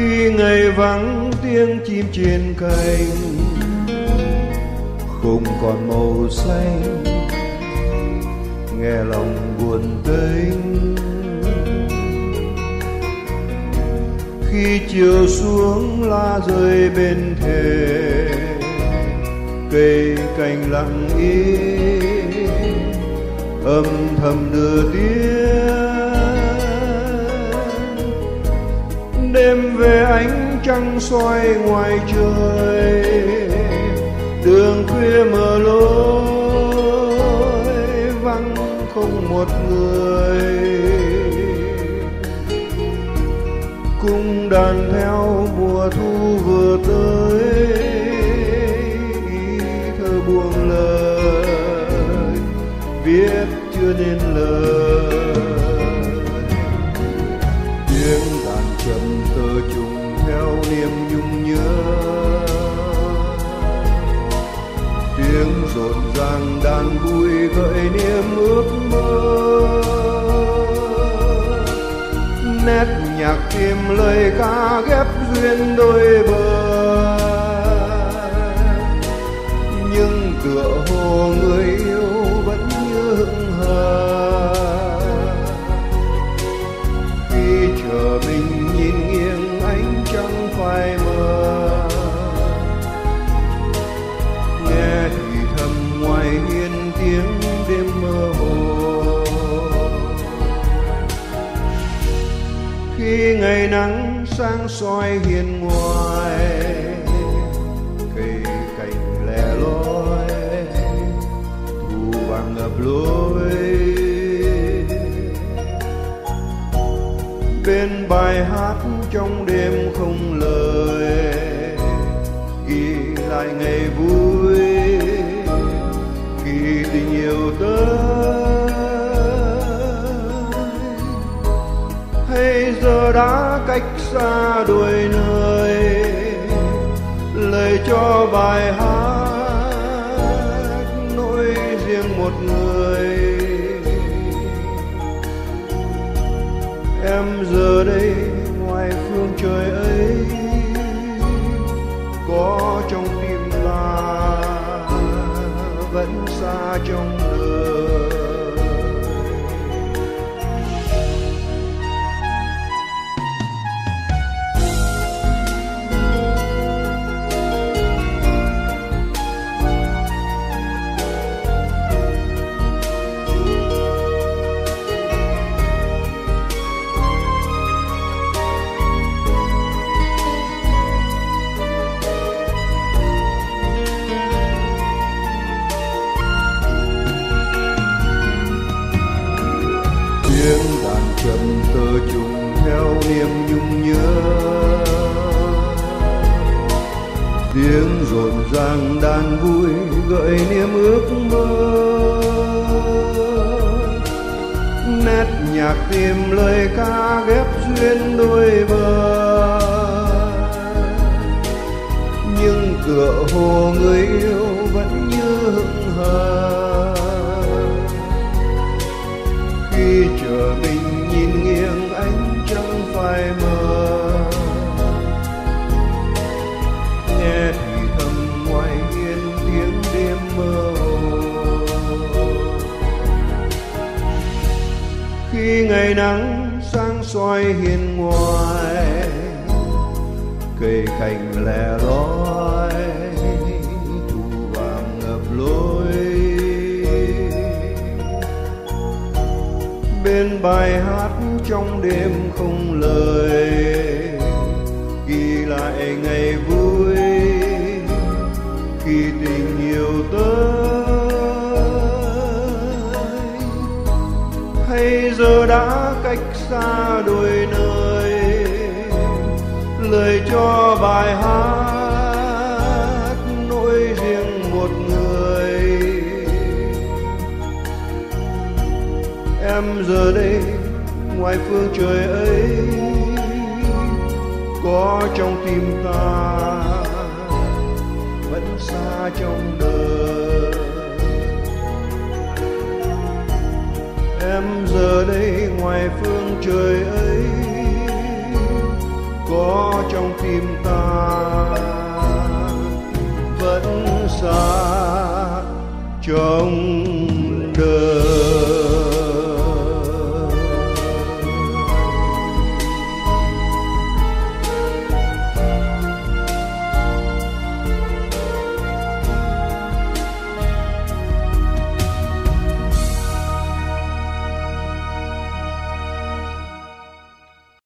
Khi ngày vắng tiếng chim trên cành, không còn màu xanh, nghe lòng buồn tênh. Khi chiều xuống lá rơi bên thềm, cây cành lặng im âm thầm đưa tiếng. Đêm về ánh trăng soi ngoài trời, đường khuya mờ lối vắng không một người. Cung đàn theo mùa thu vừa tới, ý thơ buông lời viết chưa nên lời. Tiếng đàn trầm tơ trùng theo niềm nhung nhớ, tiếng rộn ràng đàn vui gợi niềm ước mơ. Nét nhạc tìm lời ca ghép duyên đôi bờ, nhưng tựa hồ người yêu vẫn như hững hờ. Khi chờ mình nhìn nghiêng ánh trăng phai mờ, nghe thì thầm ngoài hiên tiếng đêm mơ hồ. Khi ngày nắng sáng soi hiên ngoài, cây cành lẻ loi thu vàng ngập lối. Bên bài hát trong đêm không lời, ghi lại ngày vui khi tình yêu tới. Hay giờ đã cách xa đôi nơi, lời cho bài hát nỗi riêng một người. Em giờ đây ngoài phương trời ấy, có trong tim ta vẫn xa trong đời. Tiếng đàn trầm tơ trùng theo niềm nhung nhớ, tiếng rộn ràng đàn vui gợi niềm ước mơ. Nét nhạc tìm lời ca ghép duyên đôi bờ, nhưng tựa hồ người yêu vẫn như hững hờ. Khi chờ mình nhìn nghiêng ánh trăng phai mờ, nghe thì thầm ngoài hiên tiếng đêm mơ hồ. Khi ngày nắng sáng soi hiên ngoài, cây cành lẻ loi thu vàng ngập lối. Bên bài hát trong đêm không lời, ghi lại ngày vui khi tình yêu tới. Hay giờ đã cách xa đôi nơi, lời cho bài hát nỗi riêng một người. Em giờ đây ngoài phương trời ấy, có trong tim ta vẫn xa trong đời. Em giờ đây ngoài phương trời ấy, có trong tim ta vẫn xa trong